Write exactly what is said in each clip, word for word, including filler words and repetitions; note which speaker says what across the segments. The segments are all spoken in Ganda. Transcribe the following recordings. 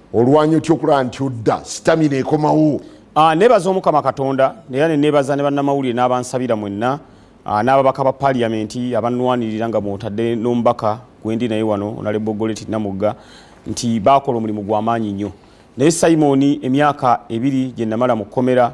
Speaker 1: olwanyo otyokulaba nti odda stamina ekomawo.
Speaker 2: Ah, nebaza Omukama Katonda era ne nebaza ne bannamawulire n'abansabira mwenna n'ababaka ba paliamenti abanwanirira nga mwotadde n'omubaka gwendi naye wano Honorable Goleti Namugga nti bakola omulimu gw'amaanyi nnyo. Naye Simon emyaka ebiri gye namala mu kkomera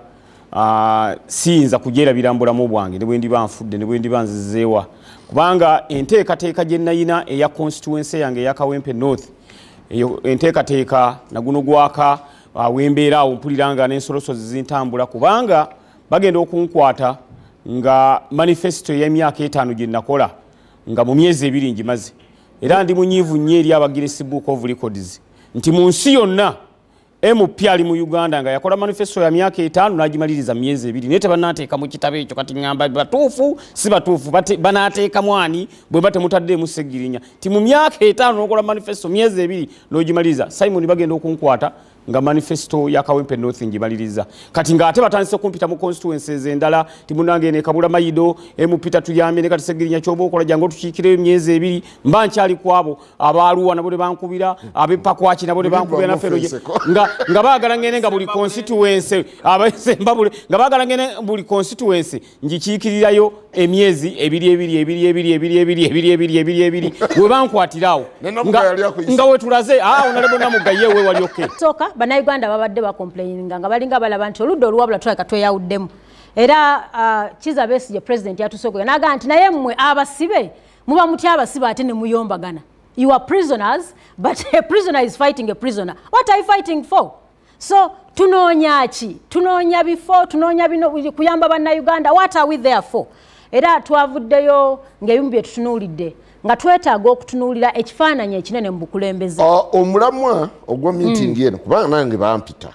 Speaker 2: siyinza kugyerabira mu bulamu bwange ne bwe ndiba nfudde ne bwe ndiba nzizeewa kubanga enteekateeka gye nnayina eya constituency yange eya Kawempe North eyo enteekateeka naguno gwaka wembeera awo mpulira nga n'ensolosozi zintambula kubanga bagenda okunkwata nga manifesto y'emyaka etaano gye nakola nga mu myezi ebiri ngimaze era ndi munyiivu nnyo eri aba Guinness Book of Records nti mu nsi yonna M P ali mu Uganda nga yakola manifesto ya myaka etaano n'agimaliriza myezi ebiri naye tebanaateeka mu kitabo ekyo kati ngamba batuufu si batuufu banaateeka mwani bwe bate mutaddeemu Ssegirinya ti mu myaka etaano n'okola manifesto myezi ebiri n'ogimaliriza. Simon bagenda okunkwata nga manifesto ya Kawempe North ngimaliriza kati nga ate batandise kumpita mu constituencies endala timunange ne Kabula Mayido M P tuyamye ne kati Ssegirinya kyoba okola jangu tukiikire emyezi ebiri mba nkyali kwabo abaaluwa nabo ne bankubira abepakwaki nabo ne bankubira na fero nga nga baagala ngene nga buli constituency abasembabule nga baagala ngene buli constituency ngikiikirirayo emyezi ebiri ebiri ebiri ebiri ebiri ebiri ebiri ebiri ebiri ebiri we bankwatirawo nga we tulaze ah Honorable Namugga yewe wali okay
Speaker 3: soka bannayuganda babadde bakomplaininga nga balinga balaba nti oludda oluwabula tulabika tweyawuddemu era uh, Kiza Besigye president yatusookola n'agamba nti naye mmwe abasibe muba mutya abasibe ate ne muyombagana. You are prisoners, but a prisoner is fighting a prisoner. What are you fighting for? So tunoonya ki tunoonya bifo tunoonya bino kuyamba bannayuganda. What are we there for? Era twavuddeyo ng'ebimu bye tutunuulidde nga twetaaga okutunuulira ekifaananyi ekinene mu bukulembeze.
Speaker 1: Omulamwa ogwa meeting eno kubanga nange bampita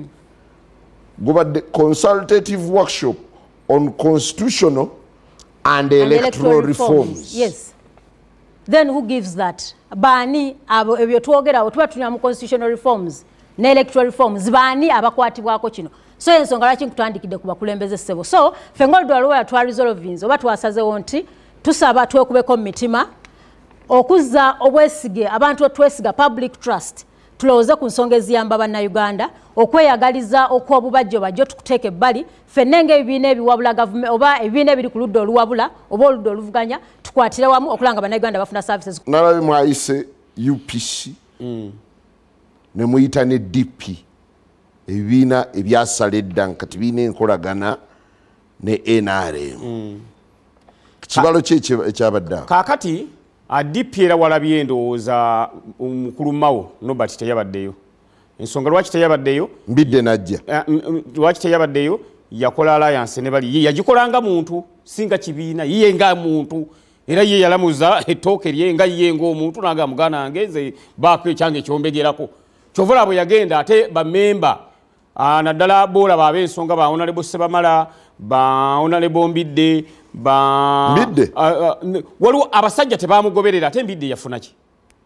Speaker 1: gubadde consultative workshop on constitutional and electoral reforms.
Speaker 3: Yes. Then who gives that? Bani abo ebyo twogerawo tuba tunya mu constitutional reforms ne electoral reforms bani abakwatibwako kino. So ensonga lwaki nkutandikidde ku bakulembeze ssebo. So fengoldo alwa twa resolvings oba twasazewo nti tusaba twekubeko mu mitima okuzza obwesige abantu twesiga public trust tulowooze ku nsonga eziyamba bannayuganda okweyagaliza okw'obubajjo bajjo tukuteeka ebbali ffenna ng'ebibiina ebiwabula gavumenti oba ebibiina ebiri ku ludda oluwabula oba oludda oluvuganya tukwatire wamu okulanga bannayuganda bafuna services.
Speaker 1: Nalabe mwayise U P C mm. ne muyita ne D P ebibiina ebyasala edda nkati biina enkolagana ne N R M mm. kibalo ki ekyabadde
Speaker 2: kaakati D P era walabye endowooza omukulu Mao Nobert teyabaddeyo ensonga lwaki teyabaddeyo
Speaker 1: mbidde najja
Speaker 2: lwaki teyabaddeyo yakola alliance ne bali ye yagikolanga muntu singa kibiina ye nga muntu era ye yalamuza ettooke lye nga ye ng'omuntu naga mugana angeze baako ekyange ekyombegerako kyovula bwe yagenda ate bamemba naddala boola baabe ensonga ba Honorable Sebamala ba Honorable Mbidde ba
Speaker 1: Mbidde
Speaker 2: waliwo abasajja tebamugoberera ate Mbidde yafuna ki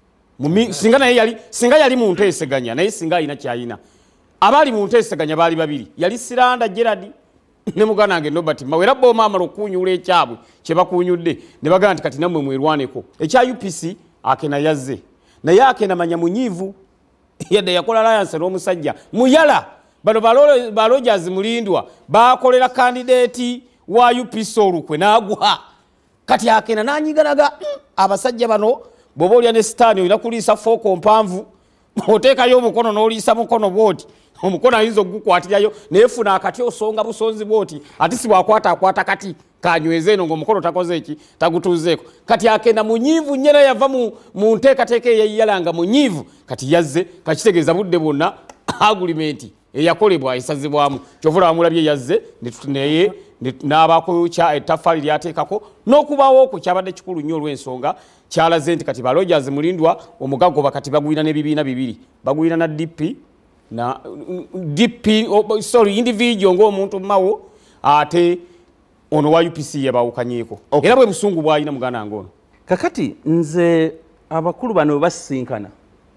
Speaker 2: singa naye yali singa yali muntu eseganya naye singa alina kyayina abali muntu eseganya baali babiri yali Siranda Gerard ne mugana nge Nobert Mawera bo mama lokunyula ekyabwe kye bakunyudde ne bagamba kati namwe mwerwaneko ekya U P C akena yazze naye akena manya munyivu yadde yakola alliance n'omusajja muyala bano balojazi mulindwa bakolera candidate wa U P C olukwe n'agwa kati akena nanyiganaga abasajja bano bobo lya ne stani olina kuliisa foko mpanvu oteekayo omukono n'oliisa mukono bwoti omukono ayinza okugukwatirayo neefuna akati osonga busonzi bwoti ati si bwakwata akwata kati kanyweze eno ng'omukono takoze eki tagutuuzeeko kati akenda munyiivu nyera yava mu, mu nteekateeka eyayiyalanga munyiivu kati yazze kakitegeeza budde bwonna agulimenti eyakolebwa esazibwamu kyovula bamulabye yazze naye n'abaako ettaffaali lyateekako n'okubaawo okwo kyabadde kikulu nnyo olw'ensonga kyalaze nti kati ba Rogers Mulindwa omugago bakati bagwina n'ebibiina bibiri bagwina na D P na D P oh, sorry individual ng'omuntu Mao ate ono wa U P C yabawukanyeeko okay. Era bwe busungu bwalina mugana ngono
Speaker 4: kakati nze abakulu bano basinkana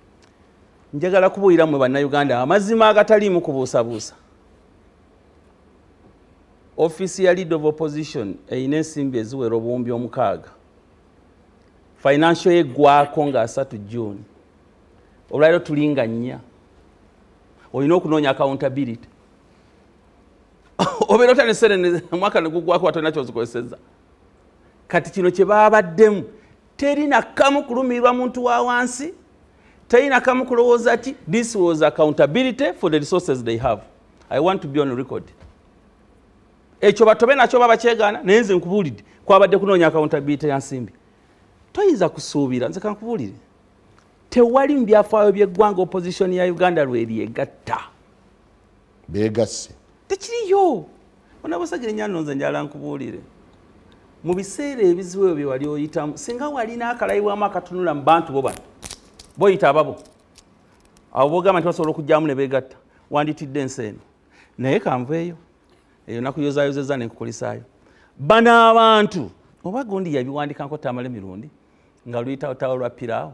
Speaker 4: njagala kubuulira mu bannayuganda amazima agataliimu kubuusabuusa office ya leader of opposition eyina ensimbi eziwera obuwumbi omukaaga financial yeggwaako nga asatu June olwaliro tulinga nnya olina okunoonya accountability obeera otane sere mwaka negugwako watolina kyozikozesezza kati kino kye baabaddemu terina kamu kulumirwa muntu wa wansi terina kamu kulowooza ati this was accountability for the resources they have. I want to be on record. Ekyo batobe nakyo baba kyegaana naye nze nkubuulidde kwabadde kunoonya accountability ya nsimbi toyinza kusuubira nze kankubuulire tewali mu byafaayo by'eggwanga opposition ya Uganda lweri egatta
Speaker 1: beegasse
Speaker 4: tekiriyo onabasagirenya nno nze njala nkubuulire mu biseera ebizibu ebyo bye wali oyitamu singa walina akalayibwamu akatunula mu bantu bo bano boyita ababo abo bogamba nti basobola okujjamu ne beegatta wanditidde ensi eno naye kanveeyo eyo nakuyozayozeza nenkukulisaayo bano abantu oba gundi yabiwandikanko tamale mirundi nga luyitawotawo lwa piraawo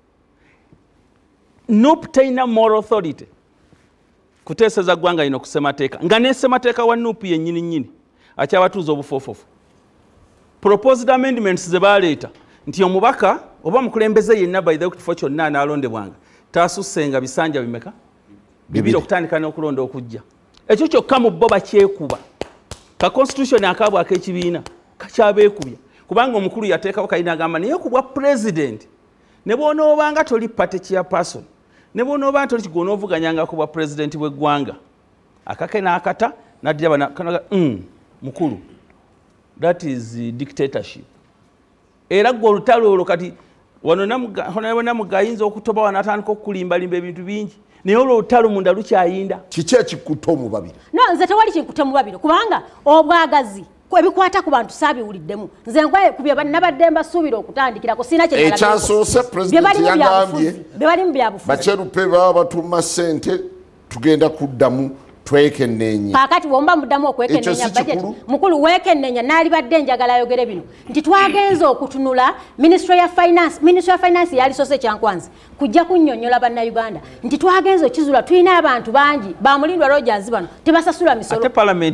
Speaker 4: nupu terina moral authority kuteeseza ggwanga lino ku ssemateeka nga ne ssemateeka wa nupu yennyini nnyini akyabatuuza obufoofofu proposed amendments ze baaleeta nti omubaka oba mukulembeze yenna by the kifo kyonna anaalondebwanga taasusenga bisanja bimeka bibiri okutandika n'okulonda okujja ekyo kyokka mu bo bakyekuba ka constitution akaabwako ekibiina kakyabeekubya kubanga omukulu yateekawo kalina agamba naye ku bwa president ne bw'onoobanga toli party chairperson ne bw'onoobanga toli kigona ovuganyanga ku bwa president bw'eggwanga akake n'akata naddira bana mm, mukulu that is uh, dictatorship era gwe olutalo olwo kati wano namuga ayinza okutoba wanatandika okukulimbalimba ebintu bingi naye olwo olutalo munda lukyayinda
Speaker 1: kiki ekikutta omu babiri
Speaker 3: no nze tewali kinkutte mu babiri kubanga obwagazi ebikwata ku bantu saabiwuliddemu nze nkwaye ku bye nabadde mbasuubira okutandikirako sina kye
Speaker 1: ekyasoose pulezidenti yagambye
Speaker 3: bye mu byabufuzi
Speaker 1: bakyerupe baba batuma ssente tugenda kuddamu Okwekenneenya
Speaker 3: kakati womba muddamu Okwekenneenya budget mukulu Okwekenneenya naali badde njagala ayogere bino nti twagenze okutunula ministry ya finance ministry ya finance yali sose kyankwanzi kujja kunnyonnyola bannayuganda nti twagenze okizula tulina abantu bangi bamulindwa Rogers bano tebasasula misolo
Speaker 4: ate parliament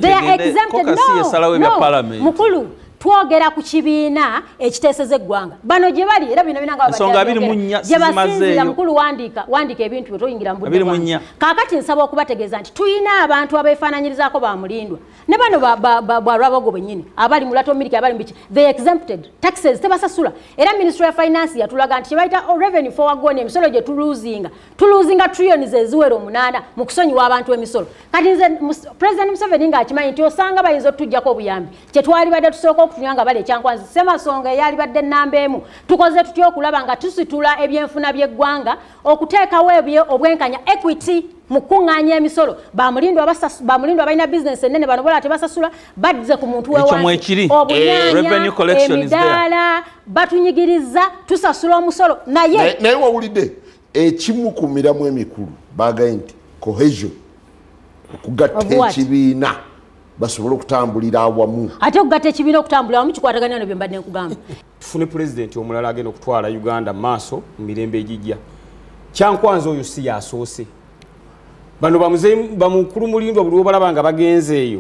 Speaker 4: no
Speaker 3: mukulu twogera ku kibiina ekiteeseza eggwanga bano gye bali era bino binanga babasinzira mukulu wandika wandika ebintu bye toyingira mu budde kaakati nsaba okubategeeza nti tulina abantu abeefaananyirizaako bamulindwa ne bano bwalwabago bennyini abali mulato miliki abali mbiki they exempted taxes tebasasula era ministry ya finance yatulaga nti kyebayita revenue forward gone emisolo gye tuluzinga tuluzinga trillions eziwera omunaana mu kusonyiwa abantu emisolo kati nze president Museveni ng'akimanyi nti osanga bayinza otujjako obuyambi kyetwali badde tusooka okutunyanga bale ekyankwanzi Ssemasonga eyali badde nnamba emu tukoze tutya okulaba nga tusitula ebyenfuna by'eggwanga okuteekawo ebyo obwenkanya equity mu kuŋŋaanya emisolo bamulindwa bamulindwa balina business ennene bano bola tebasasula badze ku muntu wewansi obunyanya emidaala batunyigiriza tusasula omusolo naye
Speaker 1: naye wawulidde ekimu ku miramu emikulu bagaye nti cohesion okugatta ekibiina basobola okutambulira awamu
Speaker 3: ate okugatta ekibiina okutambulira awamu kikwataganya no bye mbadde nkugamba
Speaker 2: tufune pulezidenti omulala agenda okutwala Uganda maaso mu mirembe egijja kyankwanzi oyo si yasoose bano bamukulu mulindwa buli obalaba nga bagenze eyo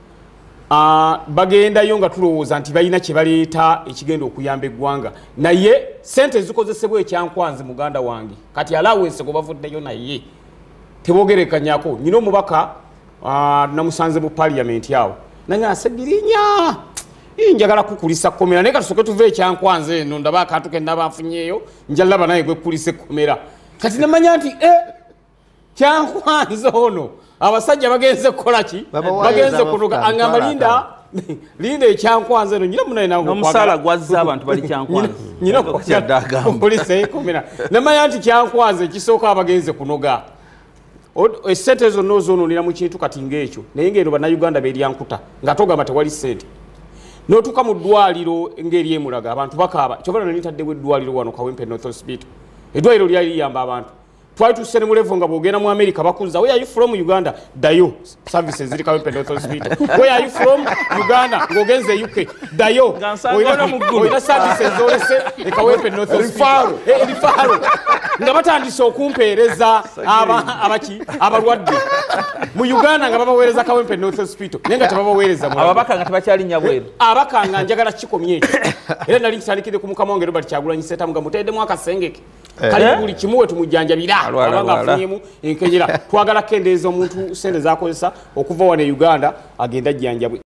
Speaker 2: bagendayo nga tulowooza nti balina kye baleeta ekigenda okuyamba eggwanga naye sente zikozesebwa ekyankwanzi muganda wange kati alawense gwe bavuddeyo naye tebogerekanyako nyina omubaka namusanze mu parliament awo nange asegirinya njagala kukulisa komera naye katusooke tuve ekyankwanzi eno ndaba akantu kenna banfunyeeyo njalaba naye gwekulisa ekkomera kati nemanya nti kyankwanzi ono abasajja bagenze kukola ki bagenze kutuka angamba linda linda ekyankwanzi eno nyina munaye nawe
Speaker 4: n'omusaala gwazza abantu bali kyankwanzi
Speaker 2: nyina polisi ekomera nemanya nti kyankwanzi ekisooka abagenze kunoga esente zonna ozoononera mu kintu kati ng'ekyo naye ng'eno bannayuganda beeryankuta nga togamba tewali ssente n'otuuka mu ddwaliro ng'eri emulaga abantu bakaaba kyova nno nitaddewo eddwaliro wano Kawempe North Hospital eddwaliro lyali liyamba abantu twali tusse ne mulevo nga bw'ogenda mu America bakuza where are you from Uganda dayo services ziri Kawempe North Hospital where are you from Uganda ng'ogenze U K dayo oyina services zolese e Kawempe North Hospital erifaro nga batandise okumpeereza abaki abalwadde mu Uganda nga babaweereza Kawempe North Hospital naye nga tebabaweereza
Speaker 4: ababaka nga tebakyali nyabweru
Speaker 2: abaka nga njagala kikomye ekyo era nali kitandikire ku mukama wange Robert Kyagulanyi Ssentamu nga muteeddemu akasengeke kali buli kimuwe tumujjanjabira abanga afunyemu enkenyera twagala kendeeza omuntu sente zakozesa okuva wane Uganda agenda jjanjabwe